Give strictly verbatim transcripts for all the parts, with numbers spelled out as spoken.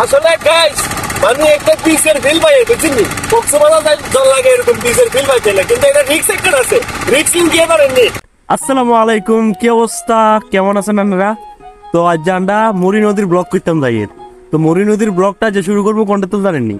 আসলে গাইস মানে একটা পিসের ফিল পাই বুঝিনি কক্সবাজার জল লাগে এরকম পিসের ফিল পাইতে না, কিন্তু এটা রিস্ক একটা আছে, রিস্ক নিয়ে পারেননি। আসসালামু আলাইকুম, কি অবস্থা, কেমন আছেন আপনারা? তো আজ আমরা মুড়ি নদীর ব্লগ করতাম যাই। তো মুড়ি নদীর ব্লগটা যে শুরু করবো কোনটা তো জানেননি,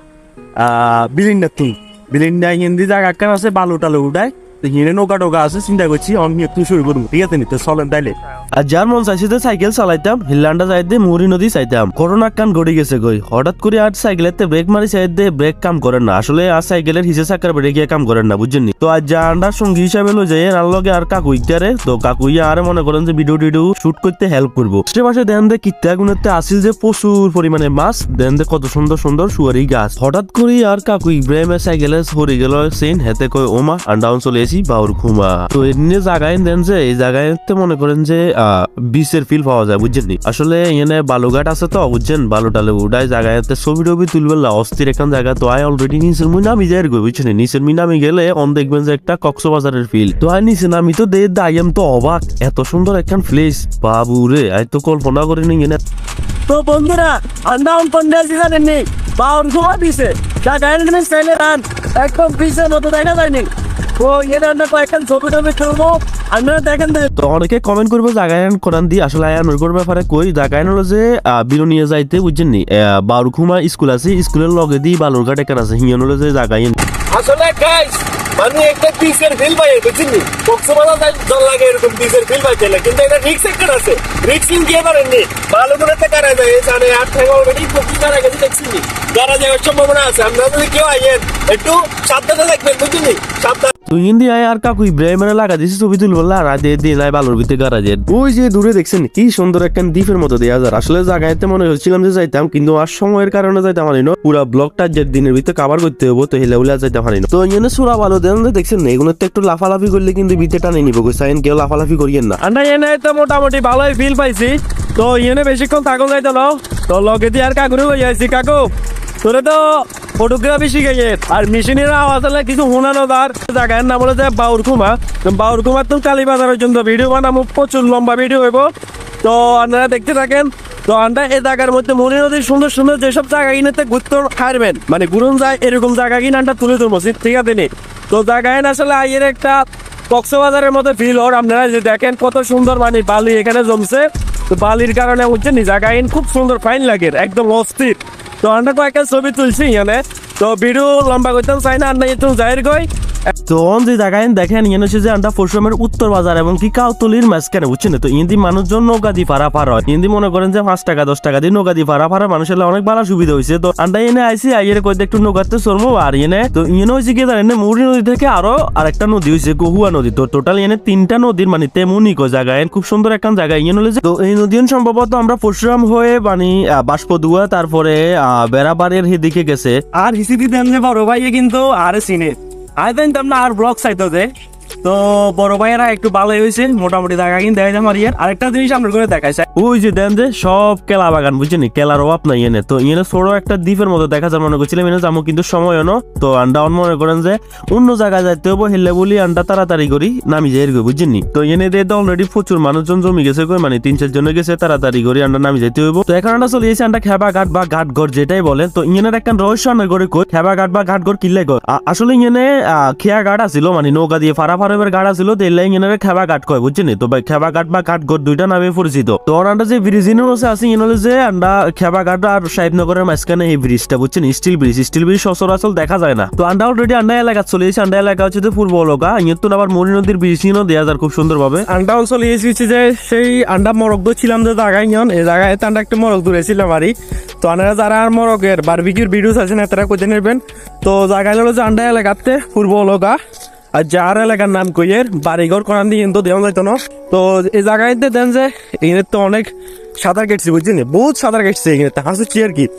আহ বিলিন্ডা তুই বিলিন্ডা হিন্দি জায়গা কান আছে বালু টালু উঠায়, তো হিনে নৌকা টোকা আছে, চিন্তা করছি আমি একটু শুরু করবো, ঠিক আছে নি? তো চলেন তাইলে। আর যার মন চাইছে তো সাইকেল চালাইতাম, হিল্লান্ডা যাইতে মুড়ি নদী চাইতাম। করোনা কান গড়ে গেছে গই, হঠাৎ করে আর সাইকেলেতে ব্রেক মারি চাইতে ব্রেক কাম করেন না, আসলে আর সাইকেলের হিসে চাকার বেড়ে গিয়ে কাম করেন না, বুঝছেন? তো আজ যা আন্ডার সঙ্গী হিসাবে লো যাই আর লগে আর কাকু ইটারে, তো কাকু ইয়া আর মনে করেন যে ভিডিও টিডিও শুট করতে হেল্প করবো। সে পাশে দেন দে কিত্তা গুণতে আসিল যে প্রচুর পরিমাণে মাছ, দেন দে কত সুন্দর সুন্দর সুয়ারি গাছ। হঠাৎ করে আর কাকু ইব্রাহিমের সাইকেলে সরে গেল সেন, হেতে কয় ওমা আন্ডাউন চলে এসি বাউর ঘুমা। তো এমনি জায়গায় দেন যে এই জায়গায় মনে করেন যে আহ বিচের ফিল পাওয়া যায়, বুঝছেন? আসলে এখানে বালুঘাট আছে তো, বুঝছেন? বালু টালে উঠায় জায়গায় ছবি টবি তুলবে অস্থির এখান জায়গা। তো আয় অলরেডি নিচের মুই নামি যাই গো, বুঝছেন? নিচের মি নামি গেলে অন দেখবেন যে একটা কক্সবাজারের ফিল। তো আয় নিচে নামি তো দে দাইম তো অবাক, এত সুন্দর একখান প্লেস, বাবু রে আয় তো কল্পনা করে নি। তো বন্ধুরা আন্দাউন পন্ডাসি জানেননি বাউর ঘুমা দিছে জায়গায় স্টাইলে রান একদম পিসের মতো দেখা যায়নি। তো এটা আমরা কয়েকখান ছবি টবি তুলবো, আপনারা দেখেন। তো অনেকে কমেন্ট করবো জায়গায় কোরআন দিয়ে, আসলে আয়ান ওর ব্যাপারে কই জায়গায় হলো যে বিরো নিয়ে যাইতে, বুঝছেন নি? বাউরখুমা স্কুল আছে, স্কুলের লগে দিয়ে বালুরঘাট এখানে আছে, হিয়ান হলো যে জায়গায়। আসলে গাইস মানে একটা পিসের ফিল পাই বুঝিনি কক্সবাজার জল লাগে এরকম পিসের ফিল পাইতে না, কিন্তু এটা রিস্ক একটা আছে, রিস্ক নিয়ে পারেননি। ভালো করে কারা যায় জানে আট থেকে অলরেডি পঁচিশ টাকা গেছে দেখছি, যারা যাওয়ার সম্ভাবনা আছে। আপনারা যদি কেউ আইয়েন একটু সাবধানে দেখবেন, বুঝিনি? সাবধান। তুই হিন্দি আয় আর কাকু ইব্রাহিমের লাগা দিছি ছবি তুলবো রাতে দিয়ে নাই বালুর ভিতরে গারাজে। ওই যে দূরে দেখছেন কি সুন্দর একটা দ্বীপের মতো দেওয়া যায়। আসলে জায়গাতে মনে হচ্ছিলাম যে যাইতাম, কিন্তু আর সময়ের কারণে যাইতাম পারি না, পুরো ব্লকটা যে দিনের ভিতরে কাভার করতে হবো, তো হেলে উলে যাইতে পারি না। তো এখানে সোরা ভালো দেন দেখছেন না, এগুলো তো একটু লাফালাফি করলে কিন্তু ভিতরে টানে নিবো, সাইন কেউ লাফালাফি করিয়েন না। আমরা এনে তো মোটামুটি ভালোই ফিল পাইছি। তো এনে বেশিক্ষণ থাকুন যাইতো না, তো লগে দিয়ে আর কাকুরে হয়ে যাইছি। কাকু তোরে তো ফটোগ্রাফি শিখে আর মেশিনের আওয়াজ হলে কিছু শোনানো তার জায়গার নাম হলো যে বাউরখুমা। বাউরখুমার তো কালীবাজার পর্যন্ত ভিডিও বানাবো, প্রচুর লম্বা ভিডিও হইব, তো আপনারা দেখতে থাকেন। তো আমরা এই জায়গার মধ্যে মুড়ি নদীর সুন্দর সুন্দর যেসব জায়গা কিনেতে ঘুরতে হারবেন, মানে ঘুরুন যায় এরকম জায়গা কিনে আমরা তুলে ধরবো, ঠিক আছে নি? তো জায়গায় আসলে আইয়ের একটা কক্সবাজারের মধ্যে ফিল হর। আপনারা যে দেখেন কত সুন্দর মানে বালি এখানে জমছে, তো বালির কারণে বুঝছেন নি জায়গায় খুব সুন্দর ফাইন লাগে, একদম অস্থির। তো আমরা কয়েকটা ছবি তুলছি এখানে, তো ভিডিও লম্বা করতাম চাই না, আমরা একটু যাই গই। তো যে জায়গায় দেখেন ইয়ে হচ্ছে যে আমরা পরশুরামের উত্তর বাজার এবং কি কাউতলির মাঝখানে, বুঝছেন? তো ইন্দি মানুষজন নৌকা দিয়ে পারা পার হয়, ইন্দি মনে করেন যে পাঁচ টাকা দশ টাকা দিয়ে নৌকা দিয়ে পারা পারা মানুষের অনেক ভালো সুবিধা হয়েছে। তো আমরা এনে আইসি আইয়ের কয়েক একটু নৌকাতে চলবো। আর এনে তো ইয়ে হয়েছে কি জানেন, মুড়ি নদী থেকে আরো আরেকটা নদী হয়েছে গহুয়া নদী। তো টোটাল এনে তিনটা নদীর মানে তেমনই জায়গায় খুব সুন্দর একটা জায়গা ইয়ে হলে। তো এই নদী সম্ভবত আমরা পরশুরাম হয়ে মানে বাষ্পদুয়া তারপরে বেড়াবাড়ির হেদিকে গেছে। আর হিসিদি দেন যে বড় ভাইয়ে কিন্তু আর সিনে আই দেন তোমরা আর ব্লগ চাইতো যে, তো বড় ভাইয়েরা একটু ভালোই হয়েছে, মোটামুটি জায়গা কিন্তু দেখা যায় আমার ইয়ার। আরেকটা জিনিস আমরা করে দেখাইছে, ওই যে দেন যে সব কেলা বাগান, বুঝছেন? কেলার অভাব নাই এনে। তো এনে ছোট একটা দ্বীপের মতো দেখা যায়, মনে করছিলাম এনে যাবো, কিন্তু সময় ন। তো আন্ডা মনে করেন যে অন্য জায়গায় যাইতে হবো, হেলে বলি আন্ডা তাড়াতাড়ি করি নামি যাই গো, বুঝছেন? তো এনে দিয়ে অলরেডি প্রচুর মানুষজন জমি গেছে গো, মানে তিন চার জনে গেছে, তাড়াতাড়ি করি আন্ডা নামি যাইতে হইব। তো এখন আমরা চলে এসেছি আন্ডা খেবা ঘাট বা ঘাট ঘর যেটাই বলে। তো ইয়েনের একটা রহস্য আন্ডার করে কই খেবা ঘাট বা ঘাট ঘর কিল্লাই ঘর। আসলে ইয়েনে খেয়া ঘাট আছিল, মানে নৌকা দিয়ে ফারা ফারাবের ঘাট আছিল, তেলাই ইয়েনের খেবা ঘাট কয়, বুঝছেন? তো ভাই খেবা ঘাট বা ঘাট ঘর দুইটা নামে পরিচিত। তো আন্ডা যে ব্রিজিনের মধ্যে আছে ইয়ে হলে যে আমরা খেবা ঘাট আর সাহেবনগরের মাঝখানে এই ব্রিজটা, বুঝছেন? স্টিল ব্রিজ, স্টিল ব্রিজ সচরাচর দেখা যায় না। তো আন্ডা অলরেডি আন্ডা এলাকা চলে এসেছে। আন্ডা এলাকা হচ্ছে যে পূর্ব এলাকা, ইয়ে তো আবার মুড়ি নদীর ব্রিজও দেওয়া যায় খুব সুন্দর ভাবে। আন্ডা অঞ্চল এসেছি যে সেই আন্ডা মরক ছিলাম যে জায়গায় ইয়ন এই জায়গায় আন্ডা একটা মরক দূরেছিলাম বাড়ি। তো আপনারা যারা আর মরকের বারবিকিউর ভিডিওস আছেন তারা কোথায় নেবেন। তো জায়গায় হলো যে আন্ডা এলাকাতে পূর্ব এলাকা, আর যার এলাকার নাম কইয়ের বাড়িঘর করান দিয়ে কিন্তু দেওয়া যাইতো না। তো এই জায়গায় দেন যে এখানে তো অনেক সাঁতার কেটছি, বুঝছেন? বহুত সাঁতার কেটছে এখানে, হাসুচ্ছি আর কি।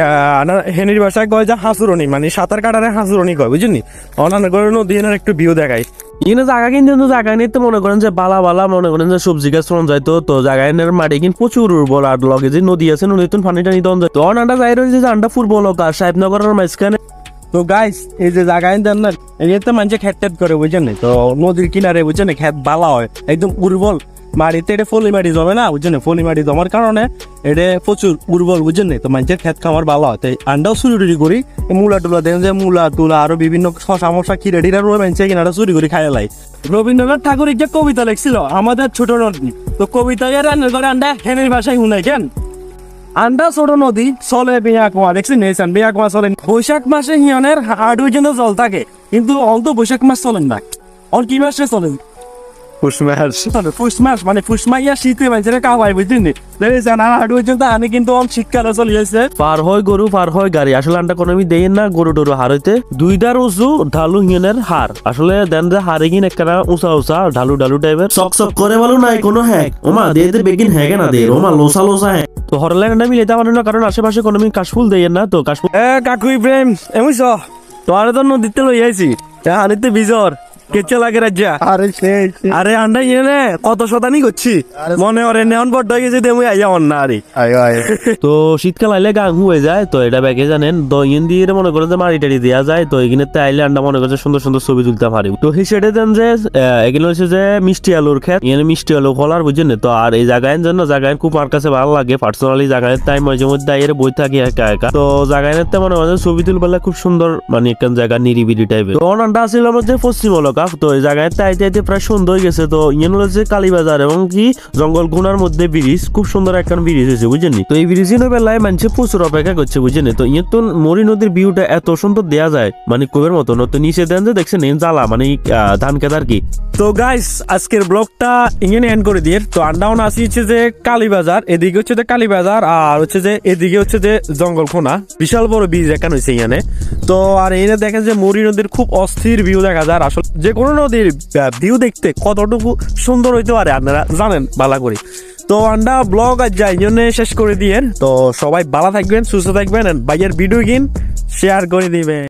হেনির বাসায় কয় যে হাঁসুরনি, মানে সাঁতার কাটারে হাঁসুরনি কয়, বুঝছেন? অনান্য করে নদী এনার একটু ভিউ দেখায়। এখানে জায়গা কিন্তু জায়গা নিয়ে তো মনে করেন যে বালা বালা মনে করেন যে সবজি গাছ ফলন যায়। তো তো জায়গা এনের মাটি কিন্তু প্রচুর উর্বর, আর লগে যে নদী আছে নদীতে পানিটা নিতে যায়। তো অনাটা যাই রয়েছে যে আন্ডা পূর্ব এলাকা সাহেবনগরের মাঝখানে। তো গাইস এই যে জায়গায় দেন না এতে মানুষে খেত টেট করে, বুঝছেন? তো নদীর কিনারে বুঝছেন খেত বালা হয়, একদম উর্বর মাটিতে এটা ফলি মাটি জমে না বুঝছেন, ফলি মাটি জমার কারণে এটা প্রচুর উর্বর বুঝছেন। তো মানুষের খেত খামার ভালো হয়, তাই আন্ডাও চুরি টুরি করি মূলা টুলা দেন যে মূলা টুলা আরো বিভিন্ন শশা মশা খিরা টিরা রয়ে মানুষের কিনারা চুরি করে খাই লাই। রবীন্দ্রনাথ ঠাকুর যে কবিতা লিখছিল আমাদের ছোট নদী, তো কবিতা রান্না করে আন্ডা হেনের ভাষায় শুনাই কেন আন্ডা ছোট নদী চলে বেয়া কুয়া দেখছি নিয়েছেন, বেয়া কুয়া চলে বৈশাখ মাসে হিয়নের আট পর্যন্ত জল থাকে, কিন্তু অন্ত বৈশাখ মাস চলেন না, অন কি মাসে চলেন পুষ মাস, মানে পুষ মাইয়া শীতে মানুষের কাওয়াই বুঝলি আমি কিন্তু শীতকালে চলে যাচ্ছে। পার হয় গরু পার হয় গাড়ি, আসলে আন্ডা কোনো আমি দেই না গরু টরু হারইতে দুইটার উঁচু ঢালু হিয়নের হার, আসলে দেন যে হারে কিন একটা উঁচা উঁচা ঢালু ঢালু টাইপের চক চক করে বলো নাই কোনো হ্যাক ওমা দিয়ে দে বেগিন হ্যাকে না দে ওমা লোসা লোসা হ্যাক। তো হরলাইনটা মিলাইতে পারে না, কারণ আশেপাশে কোনো আমি কাশফুল দেই না। তো কাশফুল এ কাকু ইব্রাহিম এমন তো আরে তো নদীতে লই আইছি হানিতে বিজর কেচে লাগে রাজ্যা। আরে আরে আন্ডা ইয়ে কত শতানি করছি মনে ওরে নেওয়ান বড় হয়ে গেছে দেমু আইয়া অন না আরে তো শীতকাল আইলে গাং হয়ে যায়। তো এটা ব্যাগে জানেন দইন দিয়ে মনে করে যে মারি টাড়ি দেওয়া যায়, তো এখানে আইলে আন্ডা মনে করছে সুন্দর সুন্দর ছবি তুলতে পারি। তো সেই সেটা দেন যে এগুলো হচ্ছে যে মিষ্টি আলুর খেত, এখানে মিষ্টি আলু ফলার বুঝছেন। তো আর এই জায়গায় জন্য জায়গায় খুব আমার কাছে ভালো লাগে পার্সোনালি, জায়গায় তাই মাঝে মধ্যে এর বই থাকি একা একা। তো জায়গায় মনে হয় ছবি তুলবেলা খুব সুন্দর, মানে একটা জায়গা নিরিবিলি টাইপের। তো অনানটা ছিল আমাদের পশ্চিম এলাকা, তো এই জায়গায় তাইতে আইতে প্রায় সন্ধ্যা হয়ে গেছে। তো ইয়ে হচ্ছে কালীবাজার এবং কি জঙ্গল গুনার মধ্যে ব্রিজ, খুব সুন্দর একটা ব্রিজ হয়েছে বুঝছেন। তো এই ব্রিজের বেলায় মানুষে প্রচুর অপেক্ষা করছে বুঝছেন। তো ইয়ে তো মরি নদীর ভিউটা এত সুন্দর দেয়া যায় মানে কবের মতো। তো নিচে দেন যে দেখছেন জ্বালা মানে ধান খেত আর কি। তো গাইস আজকের ব্লগটা ইংনে এন্ড করে দিয়ে, তো আন্ডাউন আসি হচ্ছে যে কালীবাজার, এদিকে হচ্ছে যে কালীবাজার আর হচ্ছে যে এদিকে হচ্ছে যে জঙ্গল খোনা, বিশাল বড় ব্রিজ এখানে হয়েছে এখানে। তো আর এখানে দেখেন যে মরি নদীর খুব অস্থির ভিউ দেখা যায়। আসলে যে কোনো নদীর ভিউ দেখতে কতটুকু সুন্দর হইতে পারে আপনারা জানেন ভালো করে। তো আন্ডা ব্লগ আজ যাই জন্য শেষ করে দিয়ে, তো সবাই ভালো থাকবেন সুস্থ থাকবেন, ভাইয়ের ভিডিও কিন শেয়ার করে দিবেন।